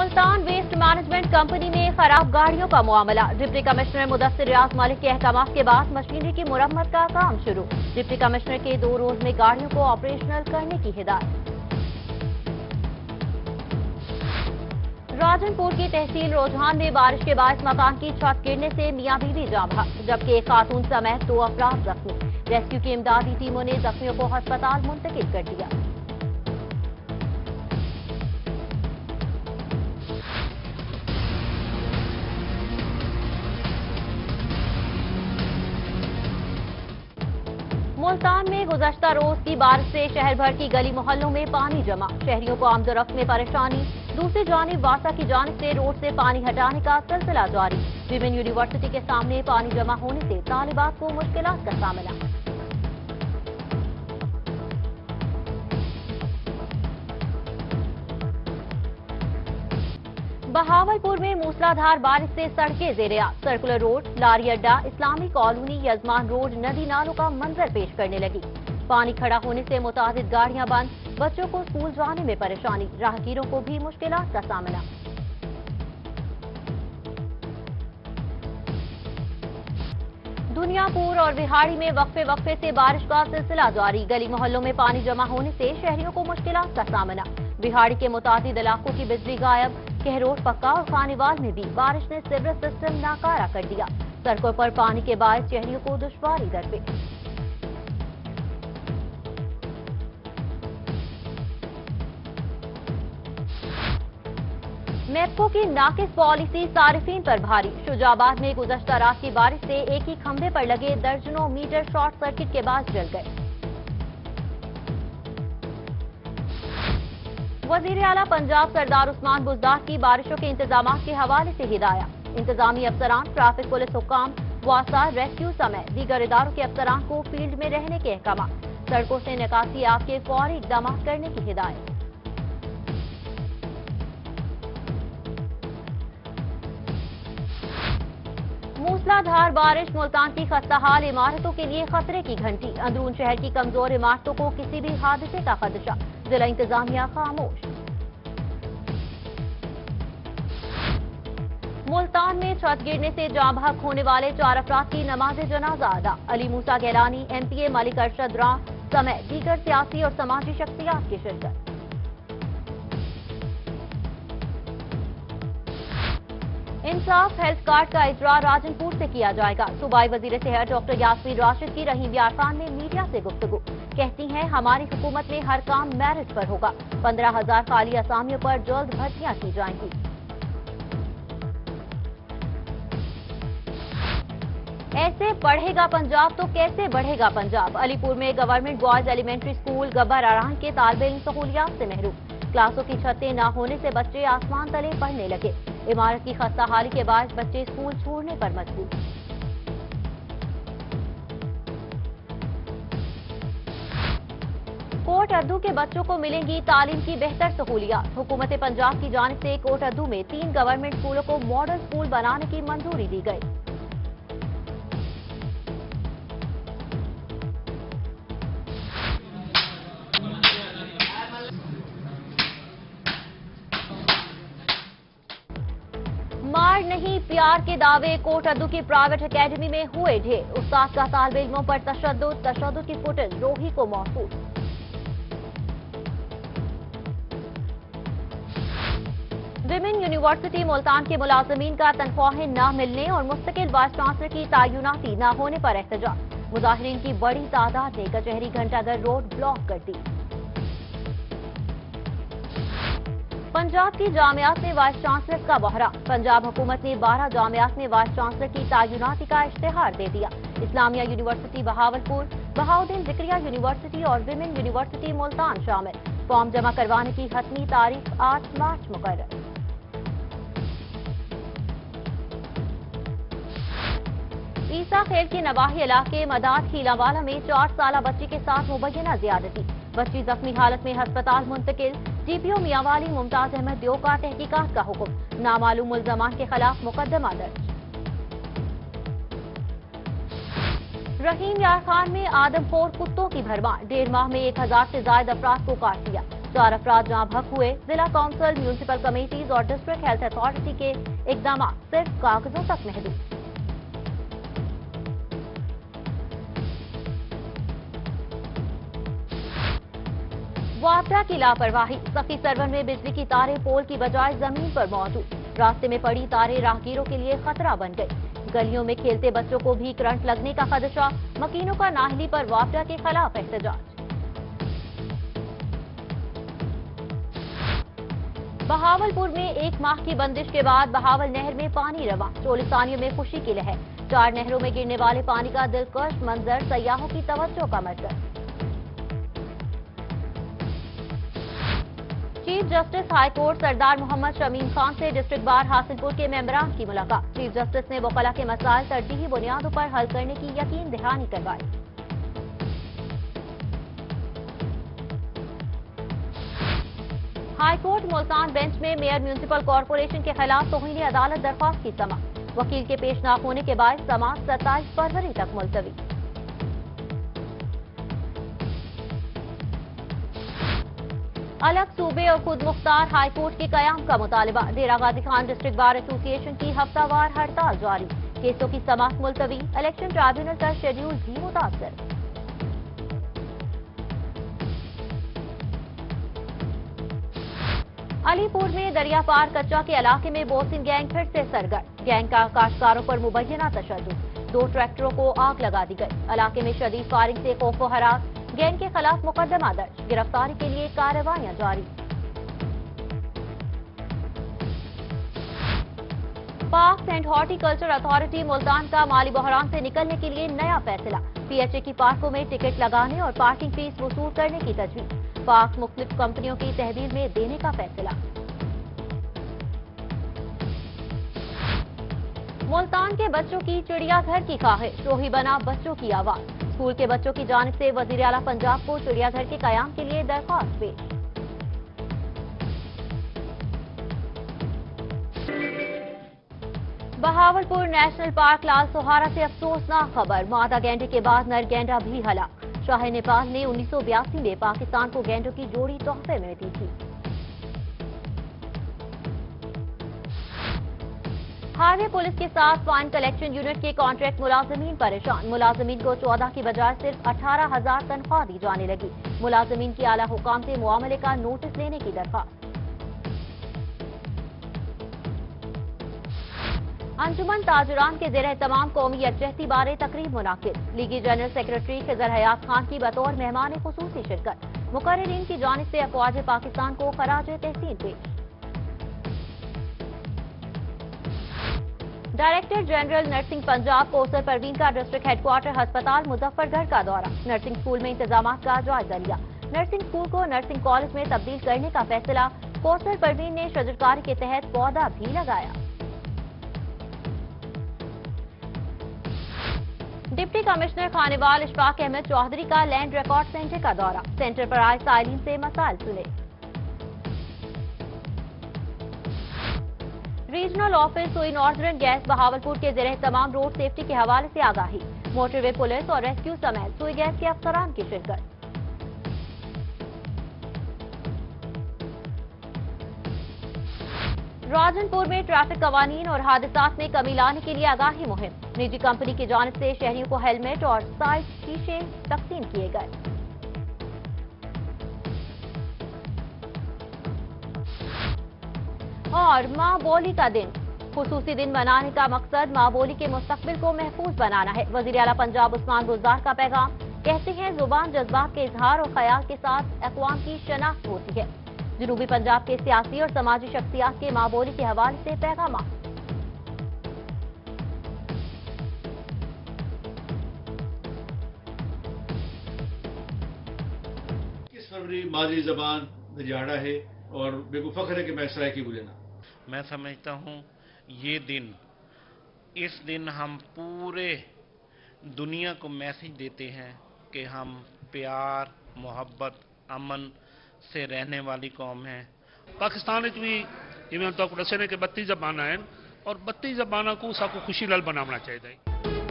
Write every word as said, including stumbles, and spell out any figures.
Multan waste management company में खराब गाड़ियों का मामला। डिप्टी कमिश्नर मुदस्सिर रियाज मलिक के अहकाम के बाद मशीनरी की मुरम्मत का काम शुरू। डिप्टी कमिश्नर के दो रोज में गाड़ियों को ऑपरेशनल करने की हिदायत। राजनपुर की तहसील रोजहान में बारिश के बाद मकान की छत गिरने से मियां बीवी जाँ बहक, जबकि एक खातून समेत दो अफराद जख्मी। रेस्क्यू की इमदादी टीमों ने जख्मियों को अस्पताल मुंतकिल कर दिया। मुल्तान में गुज़श्ता रोज की बारिश से शहर भर की गली मोहल्लों में पानी जमा। शहरियों को आमदोरफ्त में परेशानी। दूसरी जानिब वासा की जानिब से रोड से पानी हटाने का सिलसिला जारी। विमेन यूनिवर्सिटी के सामने पानी जमा होने से तालिबात को मुश्किलात का सामना। बहावलपुर में मूसलाधार बारिश से सड़कें ज़ेरे-आ। सर्कुलर रोड, लारी अड्डा, इस्लामी कॉलोनी, यजमान रोड नदी नालों का मंजर पेश करने लगी। पानी खड़ा होने से मुतादिद गाड़ियां बंद, बच्चों को स्कूल जाने में परेशानी, राहगीरों को भी मुश्किलात का सामना। दुनियापुर और बिहाड़ी में वक्फे वक्फे से बारिश का सिलसिला जारी। गली मोहल्लों में पानी जमा होने से शहरियों को मुश्किलात का सामना। बिहाड़ी के मुतादिद इलाकों की बिजली गायब। कहरोट पक्का और खानेवाल में भी बारिश ने सीवरेज सिस्टम नाकारा कर दिया। सड़कों पर पानी के बाद शहरियों को दुश्वारी दरपेश। मेप्को की नाकिस पॉलिसी सारिफीन पर भारी। शुजाबाद में गुज़श्ता रात की बारिश से एक ही खंभे पर लगे दर्जनों मीटर शॉर्ट सर्किट के बाद जल गए। वजीर आला पंजाब सरदार उस्मान बुज़दार की बारिशों के इंतजाम के हवाले से हिदायत। इंतजामी अफसरान, ट्रैफिक पुलिस हुक्काम, वासा, रेस्क्यू समेत दीगर इदारों के अफसरान को फील्ड में रहने के अहकाम। सड़कों से निकासी आप के फौरी इकदाम करने की हिदायत। मूसलाधार बारिश मुल्तान की खस्ताहाल इमारतों के लिए खतरे की घंटी। अंदरून शहर की कमजोर इमारतों को किसी भी हादसे का खदशा। जिला इंतजामिया खामोश। मुल्तान में छत गिरने से जाँ बहक होने वाले चार अफराद की नमाज जनाजा अदा। Ali Musa Gilani, M P A Malik Arshad Ram समेत दीगर सियासी और समाजी शख्सियात की शिरकत। इंसाफ हेल्थ कार्ड का इजरा राजनपुर से किया जाएगा। सूबाई वजीर सेहत डॉक्टर यास्मीन राशिद की रहीम यार खान ने मीडिया से गुफ्तगू। कहती हैं हमारी हुकूमत में हर काम मेरिट पर होगा। पंद्रह हजार खाली असामियों पर जल्द भर्तियां की जाएंगी। ऐसे पढ़ेगा पंजाब तो कैसे बढ़ेगा पंजाब। अलीपुर में government boys elementary school Gabbar Aran के तालिब इल्म सहूलियात से महरूम। क्लासों की छतें न होने से बच्चे आसमान तले पढ़ने लगे। इमारत की खस्ताहाली के बाद बच्चे स्कूल छोड़ने पर मजबूर। कोट अद्दू के बच्चों को मिलेंगी तालीम की बेहतर सहूलियात। हुकूमत पंजाब की जानिब से कोट अद्दू में तीन गवर्नमेंट स्कूलों को मॉडल स्कूल बनाने की मंजूरी दी गई। मार नहीं प्यार के दावे। कोट अद्दू की प्राइवेट एकेडमी में हुए ढेर। उस्ताद का तालिब इल्मों पर तशद्दुद तशद्दुद की फुटेज रोही को मौसूल। विमेन यूनिवर्सिटी मुल्तान के मुलाजमीन का तनख्वाहें न मिलने और मुस्तकिल वाइस चांसलर की तैनाती न होने पर एहतजाज। मुजाहिरीन की बड़ी तादाद ने कचहरी घंटाघर रोड ब्लॉक कर दी। पंजाब की जामियात में वाइस चांसलर का बहरा। पंजाब हुकूमत ने बारह जामियात में वाइस चांसलर की तैनाती का इश्तेहार दे दिया। इस्लामिया यूनिवर्सिटी बहावलपुर, बहाउद्दीन जिक्रिया यूनिवर्सिटी और विमेन यूनिवर्सिटी मुल्तान शामिल। फॉर्म जमा करवाने की हतमी तारीख आठ मार्च मुकर्रर। ईसा खेल के नवाही इलाके मदाद खीलावाला में चार साल बच्ची के साथ मुबैना ज्यादती। बच्ची जख्मी हालत में अस्पताल मुंतकिल। जीपीओ मियांवाली मुमताज अहमद दियो का तहकीकात का हुक्म। नामालूम मुल्जमान के खिलाफ मुकदमा दर्ज। रहीम यार खान में आदमखोर कुत्तों की भरमार। डेढ़ माह में एक हजार से ज्यादा अफराद को काट दिया। चार अफराद जहां भक हुए। जिला काउंसिल, म्यूनिसिपल कमेटीज और डिस्ट्रिक्ट हेल्थ अथॉरिटी के इकदाम सिर्फ कागजों तक महदूद। वापडा की लापरवाही, सखी सरवन में बिजली की तारें पोल की बजाय जमीन पर मौजूद। रास्ते में पड़ी तारें राहगीरों के लिए खतरा बन गई। गलियों में खेलते बच्चों को भी करंट लगने का खदशा। मकीनों का नाहली पर वापडा के खिलाफ एहतजाज। बहावलपुर में एक माह की बंदिश के बाद बहावल नहर में पानी रवा। चोलिस्तानियों में खुशी की लहर। चार नहरों में गिरने वाले पानी का दिलकश मंजर सयाहों की तवज्जो का मरकज। Chief justice high court Sardar Mohammad Shamim Khan से डिस्ट्रिक्ट बार हासिलपुर के मेंबरान की मुलाकात। चीफ जस्टिस ने वकला के मसाइल तरजीही बुनियादों पर हल करने की यकीन दहानी करवाई। हाई कोर्ट मुल्तान बेंच में मेयर म्यूनिसिपल कॉर्पोरेशन के खिलाफ तौहीन अदालत दरख्वास्त की समाअत। वकील के पेश न होने के बाद समाअत सत्ताईस फरवरी तक मुलतवी। अलग सूबे और खुद मुख्तार हाई कोर्ट के कयाम का मुतालबा। Dera Ghazi Khan district bar association की हफ्तावार हड़ताल जारी। केसों की समाअत मुलतवी। इलेक्शन ट्राइब्यूनल का शेड्यूल भी मुतासर। अलीपुर में दरिया पार कच्चा के इलाके में बोसिन गैंग फिर से सरगर्म। गैंग का काश्तकारों पर मुबैना तशद्दुद। दो ट्रैक्टरों को आग लगा दी गई। इलाके में शदीद फायरिंग से खौफ व हरास। गैंग के खिलाफ मुकदमा दर्ज। गिरफ्तारी के लिए कार्रवाइयां जारी। Parks and horticulture authority Multan का माली बहरान से निकलने के लिए नया फैसला। पीएचए की पार्कों में टिकट लगाने और पार्किंग फीस वसूल करने की तजवीज। पार्क मुख्तलिफ कंपनियों की तहवील में देने का फैसला। मुल्तान के बच्चों की चिड़ियाघर की ख्वाहिश। रोही बना बच्चों की आवाज। स्कूल के बच्चों की जानिब से वजीर आला पंजाब को चिड़ियाघर के कयाम के लिए दरख्वास्त पेश। बहावलपुर नेशनल पार्क लाल सोहारा से अफसोसनाक खबर। मादा गैंडे के बाद नर गैंडा भी हलाक। शाह नेपाल ने उन्नीस सौ बयासी में पाकिस्तान को गैंडों की जोड़ी तोहफे में दी थी। हाईवे पुलिस के साथ फाइन कलेक्शन यूनिट के कॉन्ट्रैक्ट मुलाजमीन परेशान। मुलाजमीन को चौदह की बजाय सिर्फ अठारह हजार तनख्वाह दी जाने लगी। मुलाजमीन की आला हुकाम से मुआमले का नोटिस लेने की दरख्वास्त। अंजुमन ताजुरान के ज़ेर तमाम कौमी यकजहती बारे तकरीब मुनाकिद। लीगी जनरल सेक्रेटरी खिजर हयात खान की बतौर मेहमान खुसूसी शिरकत। मुकर्रिरीन की जानिब से अफवाज पाकिस्तान को खराज तहसीन पेश। Director general nursing Punjab Kausar Parveen का डिस्ट्रिक्ट हेडक्वार्टर अस्पताल मुजफ्फरगढ़ का दौरा। नर्सिंग स्कूल में इंतजाम का जायजा लिया। नर्सिंग स्कूल को नर्सिंग कॉलेज में तब्दील करने का फैसला। कौसर परवीन ने शजरकारी के तहत पौधा भी लगाया। डिप्टी कमिश्नर खानेवाल इशफाक अहमद चौधरी का लैंड रिकॉर्ड सेंटर का दौरा। सेंटर पर आए साइलिन से मसाइल सुने। रीजनल ऑफिस हुई नॉर्दर्न गैस बहावलपुर के ज़ेर तमाम रोड सेफ्टी के हवाले से आगाही। मोटरवे पुलिस और रेस्क्यू समेत सुई गैस के अफसरान की शिरकत। राजनपुर में ट्रैफिक कवानीन और हादसात में कमी लाने के लिए आगाही मुहिम। निजी कंपनी की जानिब से शहरियों को हेलमेट और साइड शीशे तकसीम किए गए। और माँ बोली का दिन। खुसूसी दिन मनाने का मकसद माँ बोली के मुस्तकबिल को महफूज बनाना है। वजीर आला पंजाब उस्मान गुलजार का पैगाम। कहते हैं जुबान जज्बात के इजहार और ख्याल के साथ अक़वाम की शनाख्त होती है। जनूबी पंजाब के सियासी और समाजी शख्सियात के माँ बोली के हवाले से पैगाम। इक्कीस फरवरी माजी जबान दजाड़ा है और बेको फख्र है कि मैं सराइकी बुलेना। मैं समझता हूँ ये दिन, इस दिन हम पूरे दुनिया को मैसेज देते हैं कि हम प्यार, मोहब्बत, अमन से रहने वाली कौम है। पाकिस्तान भी जिम्मे तक दसे ने कि बत्ती जबाना है और बत्ती जबाना को साकू खुशी लाल बनाना चाहिए।